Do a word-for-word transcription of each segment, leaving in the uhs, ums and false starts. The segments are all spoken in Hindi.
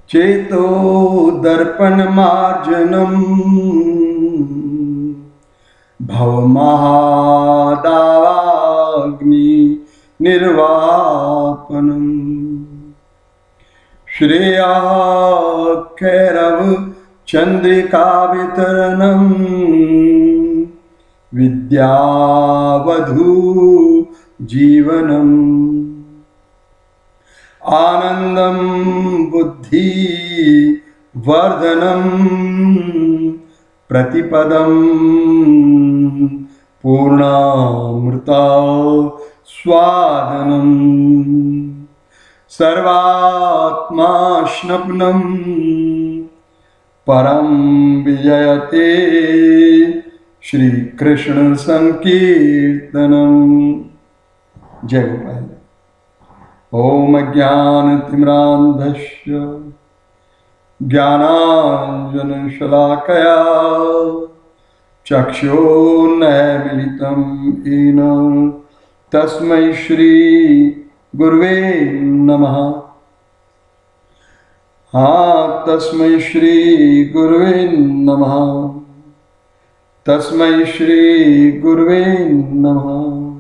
चेतो दर्पण मार्जनम भवमहादावाग्नि निर्वापनम श्रेया कैरव चंद्रिका वितरणम विद्यावधू जीवनम आनंदम बुद्धि वर्धनम प्रतिपदम पूर्णामृता स्वादनम सर्वात्मा स्नपनम परम विजयते श्री कृष्ण संकीर्तनम। जय गोपाल। ओम ज्ञानतिमिरान्धस्य ज्ञानाञ्जनशलाकया चक्षुर्न्मीलितं येन तस्मै श्री गुरुवे नमः। हाँ तस्मै श्री गुरुवे नमः। तस्मै श्री गुरुवे नमः।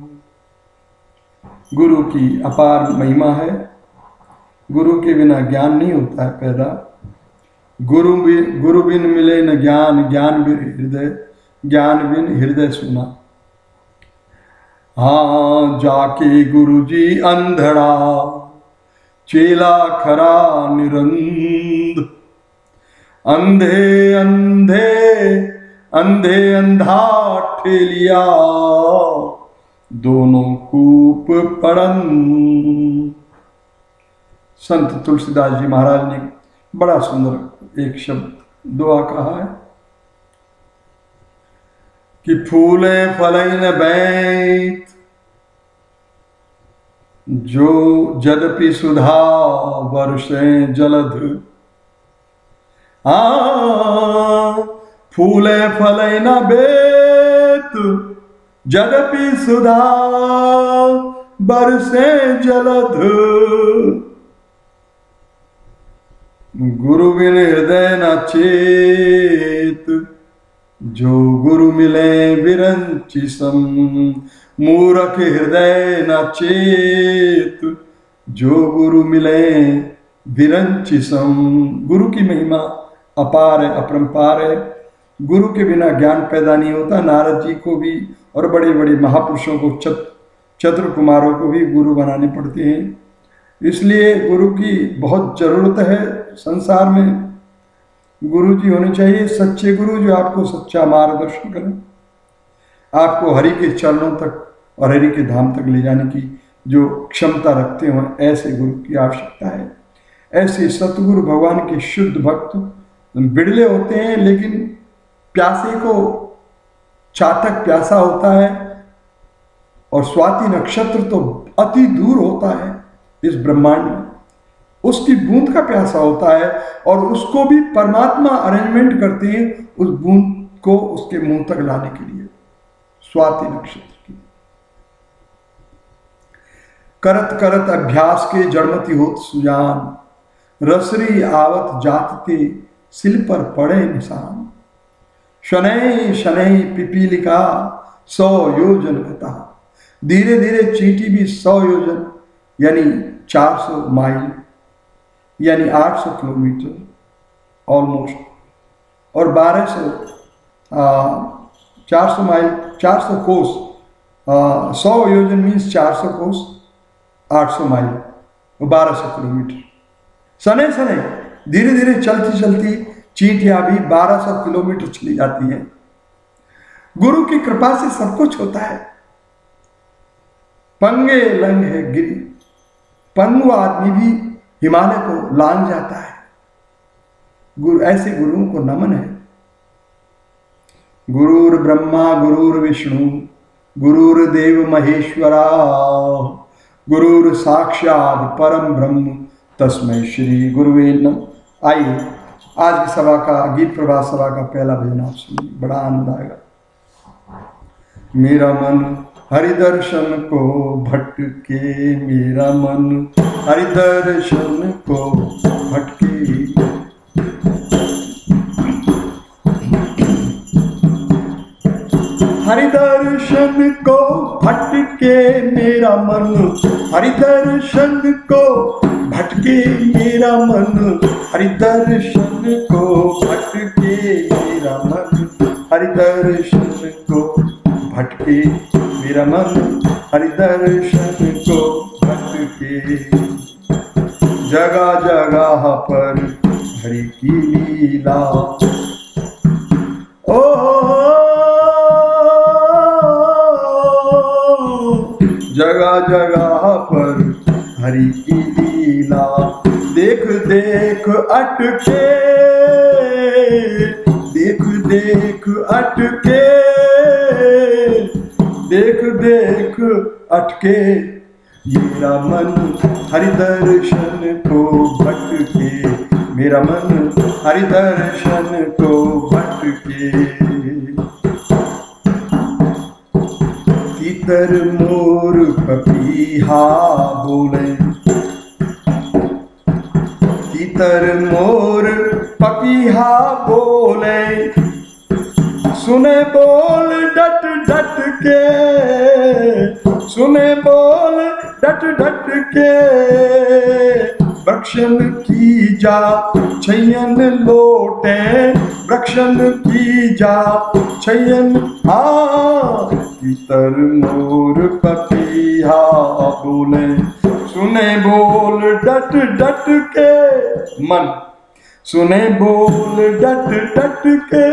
गुरु की अपार महिमा है। गुरु के बिना ज्ञान नहीं होता है पैदा। गुरु बिन गुरु बिन मिले न ज्ञान, ज्ञान बिन हृदय, ज्ञान बिन हृदय सुना। हाँ जाके गुरु जी अंधड़ा चेला खरा निरंध। अंधे अंधे अंधे अंधा ठेलिया दोनों कूप पड़न। संत तुलसीदास जी महाराज ने बड़ा सुंदर एक शब्द दुआ कहा है कि फूले फलैन बैत जो जदपि सुधा वर्षे जलध। आ फूले फलैन बैत जदपि सुधा बरसे जलध। गुरु बिन हृदय न चेत जो गुरु मिले विरंचि सम। मूरख हृदय न चेत जो गुरु मिले विरंचि सम। गुरु की महिमा अपार है, अपरंपार है। गुरु के बिना ज्ञान पैदा नहीं होता। नारद जी को भी और बड़े बड़े महापुरुषों को, चत चतुर कुमारों को भी गुरु बनाने पड़ते हैं। इसलिए गुरु की बहुत जरूरत है संसार में। गुरु जी होने चाहिए सच्चे गुरु, जो आपको सच्चा मार्गदर्शन करें, आपको हरि के चरणों तक और हरि के धाम तक ले जाने की जो क्षमता रखते हों, ऐसे गुरु की आवश्यकता है। ऐसे सतगुरु भगवान के शुद्ध भक्त बिड़ले होते हैं, लेकिन प्यासे को चातक प्यासा होता है। और स्वाति नक्षत्र तो अति दूर होता है इस ब्रह्मांड में, उसकी बूंद का प्यासा होता है। और उसको भी परमात्मा अरेंजमेंट करते हैं उस बूंद को उसके मुंह तक लाने के लिए। स्वाति नक्षत्र की करत करत अभ्यास के जड़मति होत सुजान। रसरी आवत जात के सिल पर पड़े निशान। शनै शनै पिपीलिका सौ योजन गता। धीरे धीरे चींटी भी सौ योजन यानी चार सौ माइल यानी आठ सौ किलोमीटर ऑलमोस्ट, और बारह सौ चार सौ माइल चार सौ कोस, सौ योजन मीन्स चार सौ कोस, आठ सौ माइल, बारह सौ किलोमीटर। सने सने धीरे धीरे चलती चलती चींटियां भी बारह सौ किलोमीटर चली जाती हैं। गुरु की कृपा से सब कुछ होता है। पंगे लंग है गिरी, पंगु आदमी भी हिमालय को लांग जाता है। गुरु ऐसे गुरुओं को नमन है। गुरुर ब्रह्मा गुरुर विष्णु गुरुर्देव महेश्वरा। गुरुर साक्षात परम ब्रह्म तस्मै श्री गुरुवे नमः। आइए आज की सभा का, गीत प्रभात सभा का पहला भजन आप सुनिए, बड़ा आनंद आएगा। मेरा मन हरि दर्शन को भटके, मेरा मन हरि दर्शन को भटके। को भटके मेरा मन, हरि दर्शन को भटके मेरा मन, हरि दर्शन को भटके मेरा मन, हरि दर्शन को भटके मेरा मन, हरि दर्शन को भटके। जगह जगह पर हरि की लीला, ओ जगह जगह पर हरि की लीला, देख देख अटके, देख देख अटके, देख देख अटके मेरा मन, हरि दर्शन को भटके मेरा मन, हरि दर्शन को भटके। तीतर मोर पपीहा बोले, तीतर मोर पपीहा बोले, सुने बोल डट डट के, सुने बोल डट डट के, वृक्षन की जा छैयन लोटे, वृक्षन की जा छैयन। हाँ तीतर मोर पपीहा बोले, सुने बोल डट डट के मन, सुने बोल डट डट के।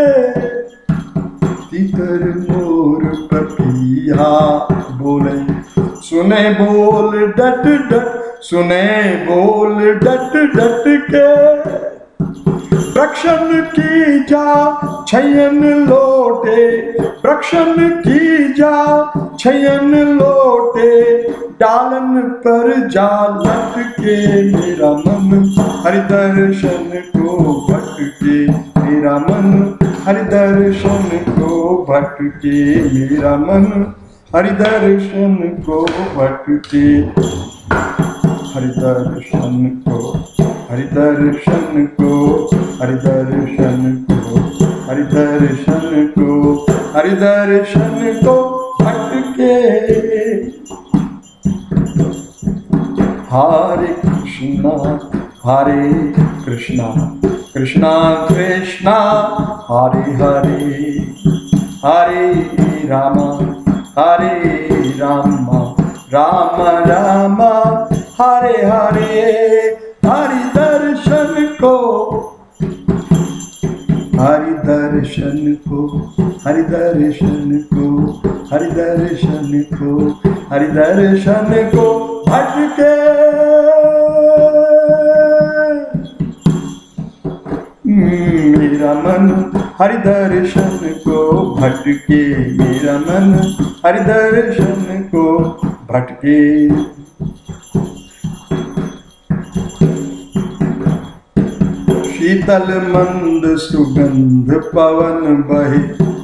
तीतर मोर पपीहा बोले, सुने बोल डट डट, सुने बोल डट डट के, वृक्षन की जा छैयन लोटे, वृक्षन की जा छैयन लोटे, डालन पर जा लटके मेरा मन, हरि दर्शन को भटके मेरा मन, हरि दर्शन को भटके मेरा मन, हरि दर्शन को भटके, हरि दर्शन को, हरि दर्शन को, हरि दर्शन को, हरि दर्शन को, हरि दर्शन को भटके। हरे कृष्णा हरे कृष्णा कृष्णा कृष्णा हरे हरे, हरे राम हरे राम राम राम हरे हरे। हरि दर्शन को, हरि दर्शन को, हरि दर्शन को, हरि दर्शन को, हरि दर्शन को भटके मेरा मन, हरि दर्शन को भटके मेरा मन, हरि दर्शन को भटके। शीतल मंद सुगंध पवन बहे,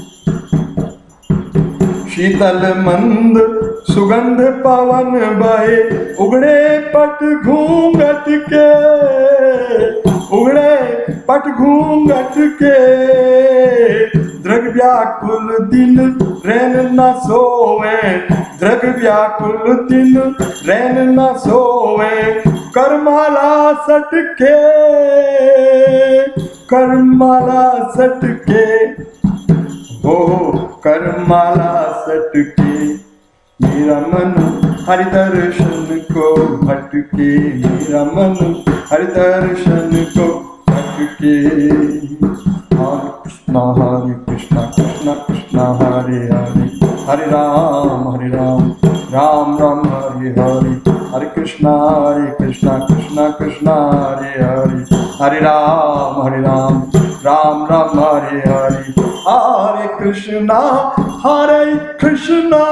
शीतल मंद सुगंध पवन बहे, उगड़े पट घूंघट के, उगड़े पट घूंघट के, दृग व्याकुल दिन रैन न सोवे, दृग व्याकुल दिन रैन न सोवे, करमाला सटके, करमाला सटके, हो करमाला सटके मेरा मन, हरि दर्शन को भटके मेरा मन, हरि दर्शन को भटके। हरे कृष्णा हरे कृष्णा कृष्णा कृष्णा हरे हरे, हरे राम हरे राम राम राम हरे हरे, हरे कृष्णा हरे कृष्णा कृष्णा कृष्णा हरे हरे, हरे राम हरे राम राम राम हरे हरे। हरे कृष्णा हरे कृष्णा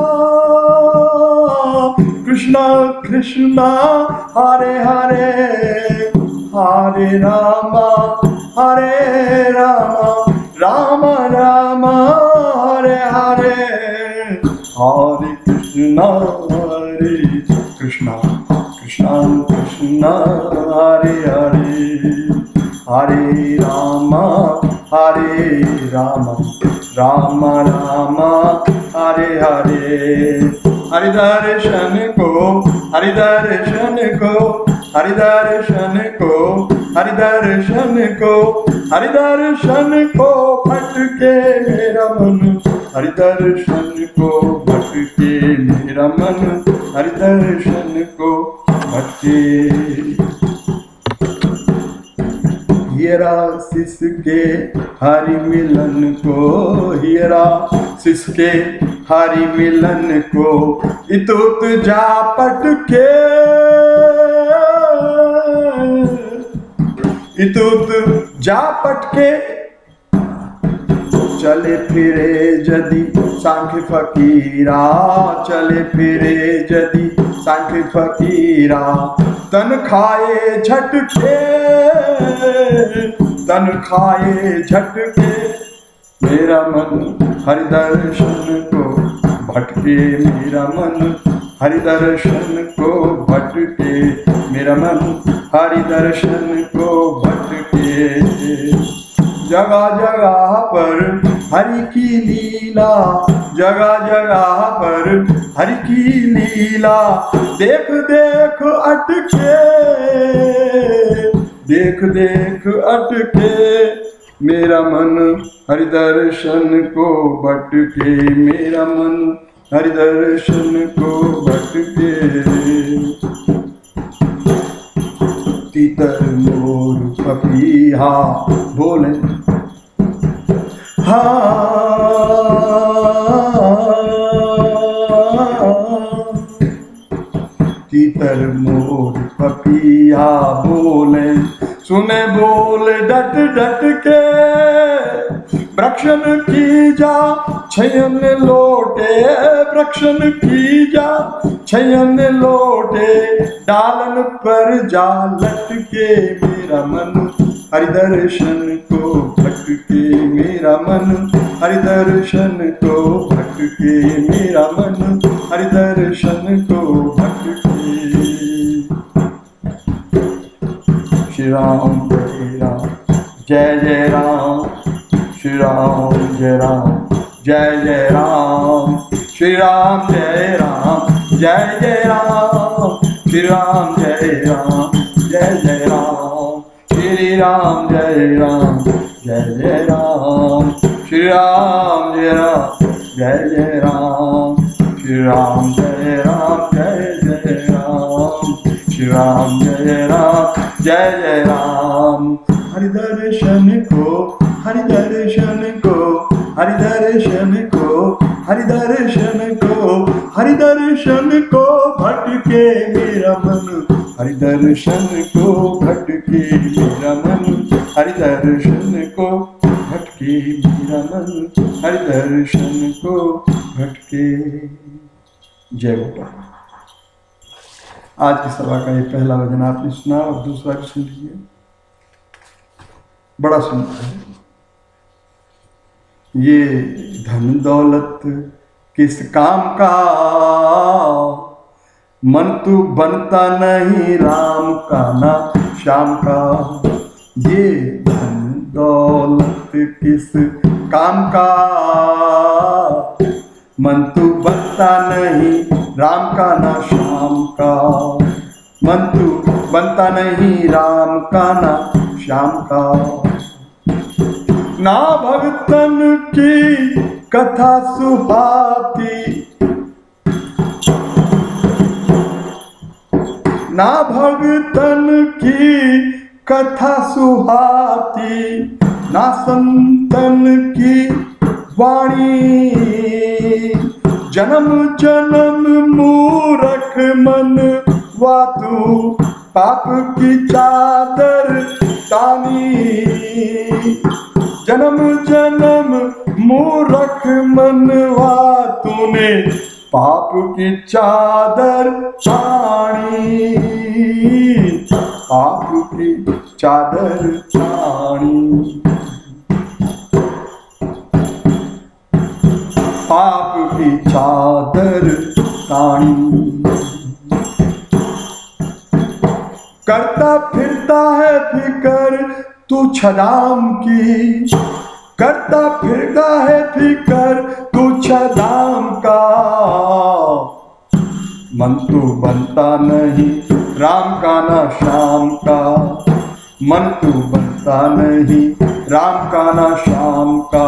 कृष्णा कृष्णा हरे हरे, हरे राम हरे राम राम राम हरे हरे। हरे कृष्णा हरे कृष्णा कृष्णा कृष्णा हरे हरे, हरे राम हरे राम राम राम हरे हरे। हरि दर्शन को हरि दर्शन को हरि दर्शन को हरि दर्शन को हरि दर्शन को भटके मेरा मन हरि दर्शन को भटके मेरा मन हरि दर्शन को भटके। हियरा सिसके हरि मिलन को हियरा सिसके हरि मिलन को इतुत जा पटके इतुत जा पटके। चले फिरे जदि सांख्य फकीरा चले फिरे जदि सांख्य फकीरा तन खाए झटके तन खाए झटके मेरा मन हरि दर्शन को भटके मेरा मन हरि दर्शन को भटके मेरा मन हरि दर्शन को भटके। जगह जगह पर हरि की लीला जगह जगह पर हरि की लीला देख देख अटके देख देख अटके मेरा मन हरि दर्शन को भटके मेरा मन हरि दर्शन को भटके। तीतर मोर पपीहा बोले हाँ तीतर मोर पपीहा बोले सुने बोल डट डट के वृक्षन की जा छयन लोटे वृक्षन की जा छयन लोटे डालन पर जा लटके मेरा मन हरि दर्शन को भटके मेरा मन हरि दर्शन को भटके मेरा मन हरि दर्शन को भटके। श्री राम जय राम जय जय राम श्री राम जय राम जय जय राम श्री राम जय राम जय जय राम श्री राम जय राम जय जय राम श्री राम जय राम जय जय राम श्री राम जय राम जय जय राम श्री राम जय राम जय जय राम श्री राम जय राम जय जय राम। हरि दर्शन को हरि दर्शन को हरि दर्शन को हरि दर्शन को हरि दर्शन को भटके मेरा मन हरि दर्शन को भटके मेरा मन हरि दर्शन को भटके मेरा मन हरि दर्शन को भटके। जय गोपाल। आज की सभा का ये पहला भजन आपने सुना और दूसरा भी सुन लीजिए, बड़ा सुंदर है। ये धन दौलत किस काम का मन तू बनता नहीं राम का ना श्याम का। ये धन दौलत किस काम का मन तू बनता नहीं राम का ना श्याम का। मन तू बनता नहीं राम का ना श्याम का। ना भगतन की कथा सुहाती ना भगतन की कथा सुहाती ना संतन की वाणी। जन्म जन्म मूरख मन वातु पाप की चादर तानी। जन्म जन्म मूरख मनवा तूने पाप की चादर तानी। पाप की चादर तानी। पाप की चादर तानी। करता फिरता है फिकर तू छदाम की, करता फिरता है फिकर तू छदाम का। मन तो बनता नहीं राम का ना श्याम का, मन तो बनता नहीं राम का ना श्याम का,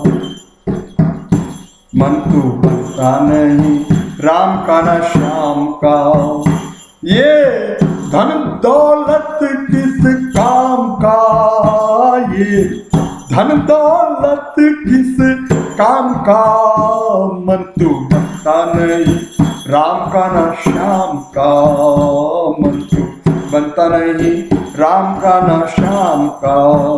मन तो बनता नहीं राम का ना श्याम का। ये धन दौलत किस काम का, ये धन दौलत किस काम का, मन तो बनता नहीं राम का ना श्याम का, मन तो बनता नहीं राम का ना श्याम का।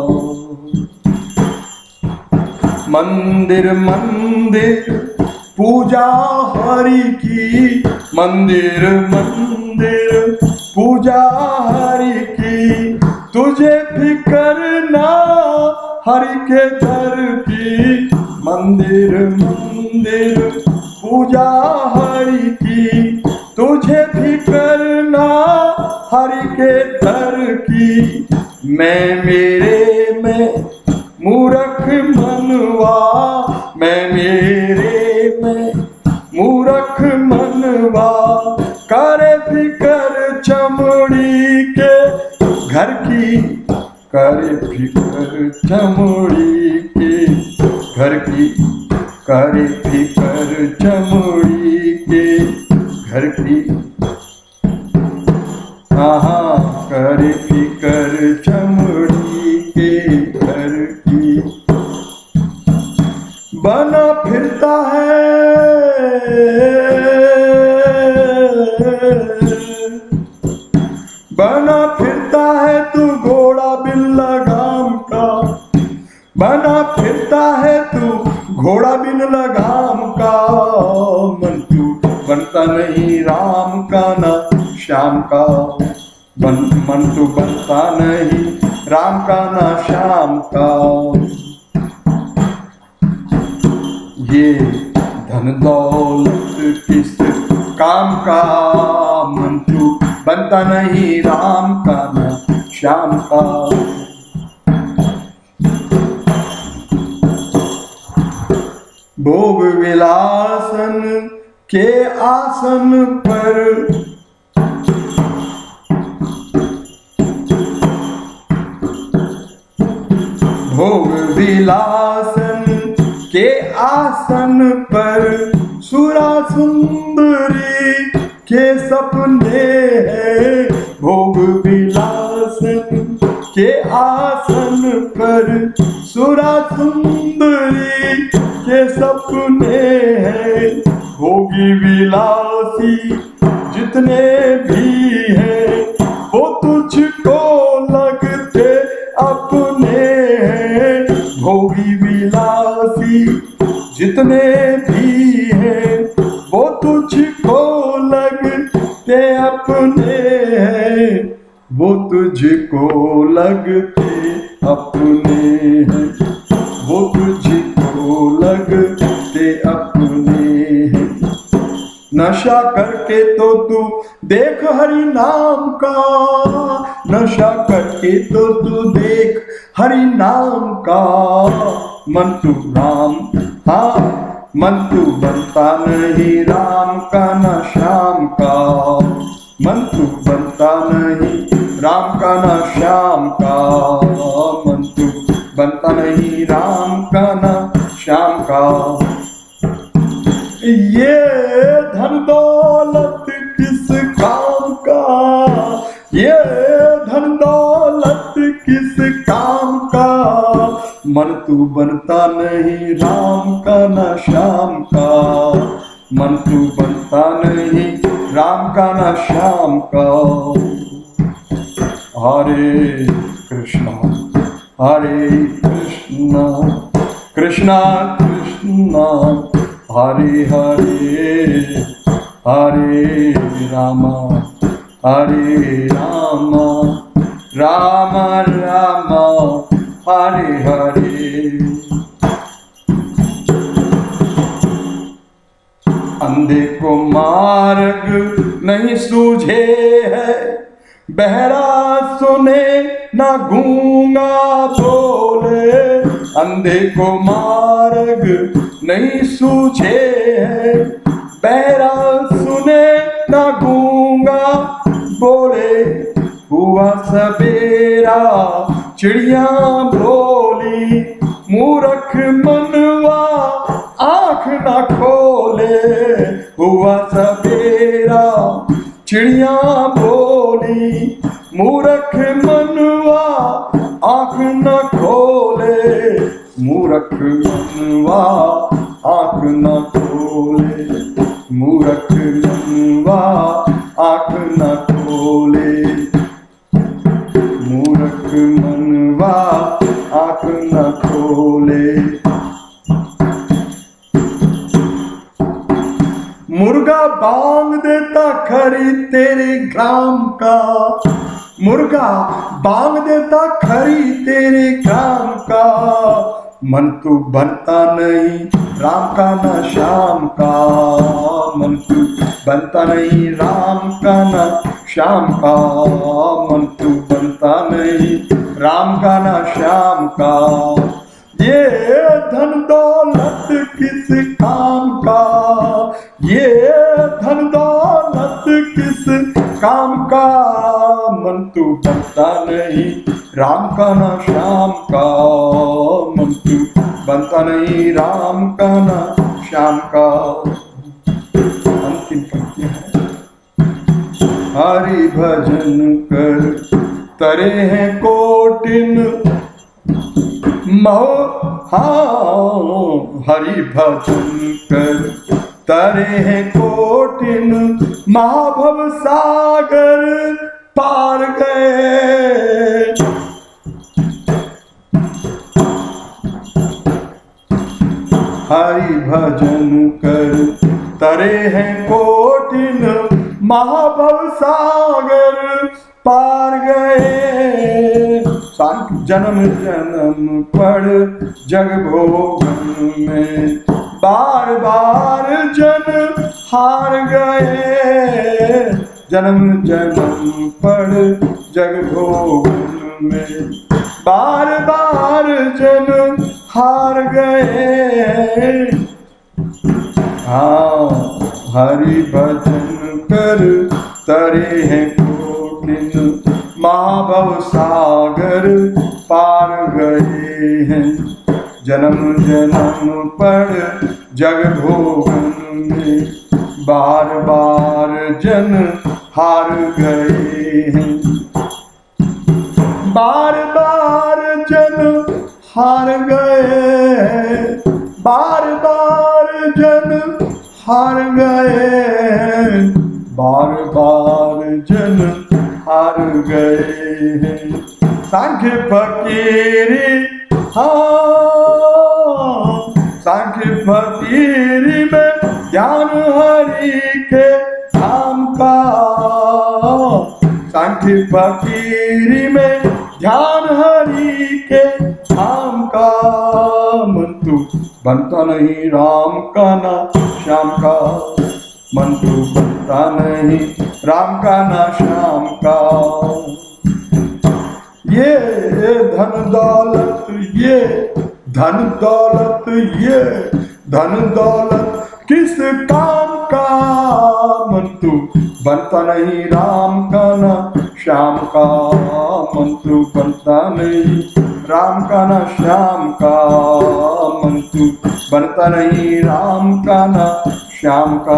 मंदिर मंदिर पूजा हरि की, मंदिर मंदिर पूजा हरि की, तुझे फिकर ना हरि के दर की। मंदिर मंदिर पूजा हरि की, तुझे फिकर ना हरि के दर की। मैं मेरे में मूर्ख मनवा, मैं मेरे में मूर्ख मनवा, करे फिकर चमड़ी के घर की, करे फिकर चमड़ी के घर की, करे फिकर चमड़ी के घर की। हाँ करे फिकर चमड़ी के घर की। बना फिरता है बना फिरता है तू घोड़ा बिन लगाम का, बना फिरता है तू घोड़ा बिन लगाम का। मन तू बनता नहीं राम का ना श्याम का, बन मन तू बनता नहीं राम का ना श्याम का। ये धन दौलत किस काम का, मन तू बनता नहीं राम का ना श्याम का। भोग विलासन के आसन पर, भोग विलासन के आसन पर, सुरा सुंदरी के सपने हैं। भोग विलासन के आसन पर, सुरा सुंदरी के सपने हैं। भोगी विलासी जितने भी हैं, वो तुझको लगते अपने हैं। भोगी विलासी जितने भी हैं, वो तुझको लगते अपने हैं, वो तुझको लगते अपने हैं, वो तुझको लगते अपने हैं। नशा करके तो तू देख हरि नाम का, नशा करके तो तू देख हरि नाम का। मन तू राम, हाँ मन तू बनता नहीं राम का ना श्याम का, मन तू बनता नहीं राम का ना श्याम का, मन तू बनता नहीं राम का ना श्याम का। ये धन दौलत किस काम का, ये धन दौलत किस काम का, मन तू बनता नहीं राम का ना श्याम का, मन तू बनता नहीं राम का ना श्याम का। हरे कृष्णा हरे कृष्णा कृष्णा कृष्णा हरे हरे, हरे रामा हरे रामा, राम राम हरे हरे। अंधे को मार्ग नहीं सूझे है, बहरा सुने ना गूंगा बोले, अंधे को मार्ग नहीं सूझे है। बहरा सुने ना गूंगा बोले, हुआ सवेरा चिड़िया बोली, मूर्ख मनवा आँख ना खोले। हुआ सवेरा चिड़िया बोली, मूर्ख मनवा आँख न खोले। मूर्ख मनवा आँख न खोले, मूर्ख मनवा आँख न खोले, मूर्ख मनवा आँख न खोले। मुर्गा बांग देता खरी तेरे ग्राम का, मुर्गा बांग देता खरी तेरे ग्राम का। मन तू बनता नहीं राम का न श्याम का, मन तू बनता नहीं राम का न श्याम का, मन तू बनता नहीं राम का न श्याम का। ये धन दौलत किस काम का, ये धन दौलत किस काम का। मन तू बनता नहीं राम का ना श्याम का, मन तू बनता नहीं राम का ना श्याम का। अंतिम पंक्ति है, हरि भजन कर तरे हैं कोटिन महो, हाँ हरि भजन कर तरे हैं कोटिन, महाभव सागर पार गए। हरि भजन कर तरे हैं कोटिन, महाभव सागर पार गए। सांख्य जन्म जन्म पढ़ जग भोगन में, बार बार जन हार गए। जन्म जन्म पढ़ जग भोगन में, बार बार जन हार गए। हाँ हरि भजन कर तरे हैं कोटिन, महाभव सागर पार गए हैं। जन्म जन्म पढ़ जग भोगन में, बार बार जन हार गए हैं। बार बार जन हार गए, बार बार जन हार गए, बार बार जन हार गए हैं। सांख्य फकीरी, हाँ सांख्य फकीरी में ध्यान हरि के धाम का। सांख्य फकीरी में ध्यान हरि के धाम का। मन तू बनता नहीं राम का ना श्याम का, मन तू बनता नहीं राम का ना श्याम का। ये धन दौलत, ये धन दौलत, ये धन दौलत किस काम का। मन तू बनता नहीं राम का ना श्याम का, मन तू बनता नहीं राम का ना श्याम का, मन तू बनता नहीं राम का ना श्याम का।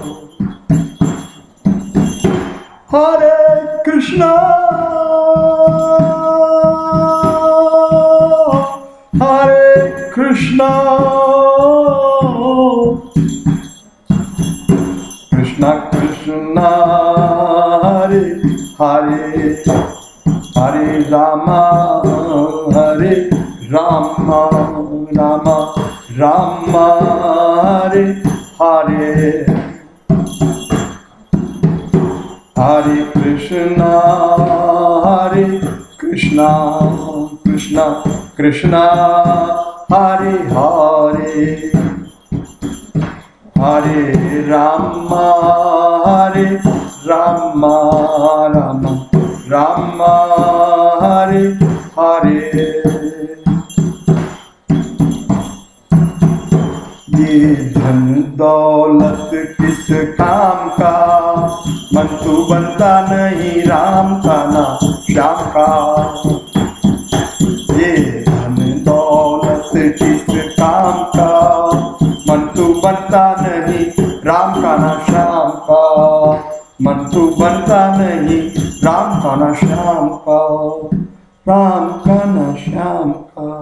हरे कृष्णा हरे कृष्णा, कृष्णा कृष्णा हरे हरे, हरे रामा हरे रामा, रामा रामा हरे हरे। हरे कृष्णा हरे कृष्णा, कृष्णा कृष्णा हरे हरे, हरे रामा हरे रामा, रामा रामा हरे हरे। ये धन दौलत किस काम का, मन तो बनता नहीं राम का ना श्याम का। ये धन दौलत किस काम का, मन तो बनता नहीं राम का ना श्याम का। मन तो बनता नहीं राम का ना श्याम का, राम का ना श्याम का।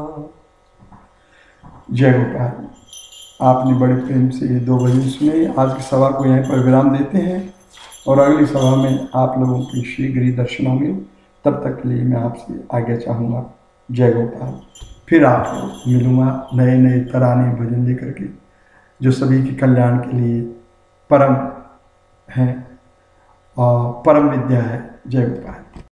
जय गोपाल। आपने बड़े प्रेम से ये दो भजन सुने। आज की सभा को यहीं पर विराम देते हैं और अगली सभा में आप लोगों के शीघ्र ही दर्शन होंगे। तब तक के लिए मैं आपसे आज्ञा चाहूँगा। जय गोपाल। फिर आपको मिलूँगा नए नए तराने भजन लेकर के, जो सभी के कल्याण के लिए परम हैं और परम विद्या है। जय गोपाल।